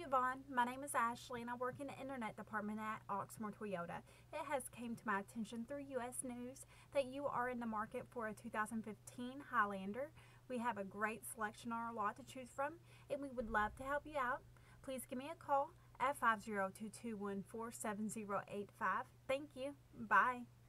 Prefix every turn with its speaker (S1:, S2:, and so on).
S1: Yvonne. My name is Ashley and I work in the internet department at Oxmoor Toyota. It has came to my attention through U.S. News that you are in the market for a 2015 Highlander. We have a great selection on our lot to choose from and we would love to help you out. Please give me a call at 502-214-7085. Thank you. Bye.